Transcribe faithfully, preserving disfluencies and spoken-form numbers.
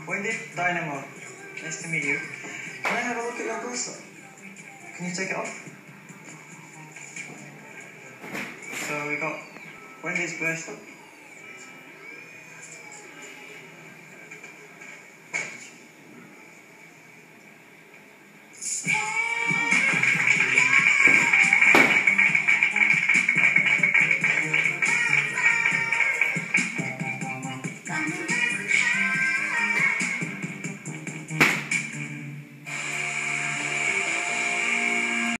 Wendy, Dynamo. Nice to meet you. Can I have a look at your bracelet? Can you take it off? So we got Wendy's bracelet. Dynamo.